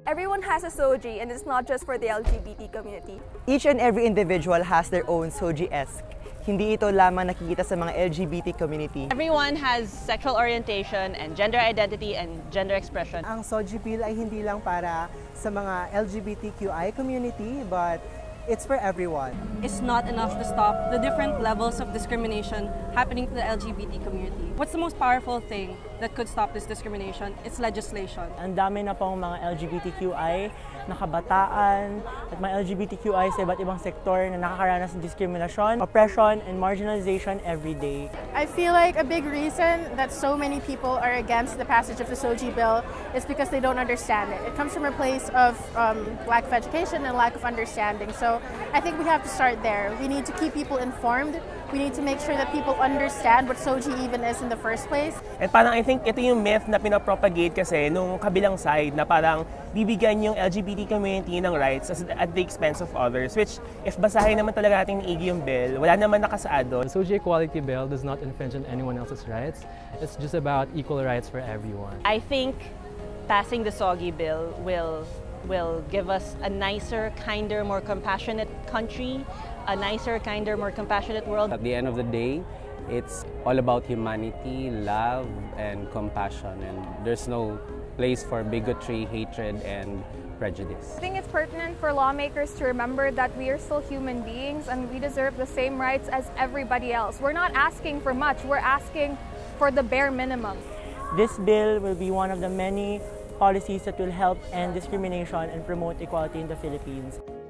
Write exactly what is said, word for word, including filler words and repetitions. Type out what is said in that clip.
Everyone has a SOGIE, and it's not just for the L G B T community. Each and every individual has their own SOGIE-esque. Hindi ito lamang nakikita sa mga L G B T community. Everyone has sexual orientation and gender identity and gender expression. Ang SOGIE Bill ay hindi lang para sa mga L G B T Q I community, but it's for everyone. It's not enough to stop the different levels of discrimination happening to the L G B T community. What's the most powerful thing that could stop this discrimination? It's legislation. Ang dami na pong mga L G B T Q I na kabataan at mga L G B T Q I sa iba't ibang sektor na nakakaranas ng diskriminasyon, oppression, and marginalization every day. I feel like a big reason that so many people are against the passage of the SOGIE Bill is because they don't understand it. It comes from a place of um, lack of education and lack of understanding. So I think we have to start there. We need to keep people informed. We need to make sure that people understand what SOGIE even is in the first place. And parang I think ito yung myth na pinapropagate kasi nung kabilang side na parang bibigyan yung L G B T community ng rights at the expense of others, which if basahin naman talaga natin igi yung bill, wala naman nakasaad doon. The SOGIE Equality Bill does not infringe on anyone else's rights. It's just about equal rights for everyone. I think passing the SOGIE Bill will will give us a nicer, kinder, more compassionate country, a nicer, kinder, more compassionate world. At the end of the day, it's all about humanity, love, and compassion, and there's no place for bigotry, hatred, and prejudice. I think it's pertinent for lawmakers to remember that we are still human beings and we deserve the same rights as everybody else. We're not asking for much, we're asking for the bare minimum. This bill will be one of the many policies that will help end discrimination and promote equality in the Philippines.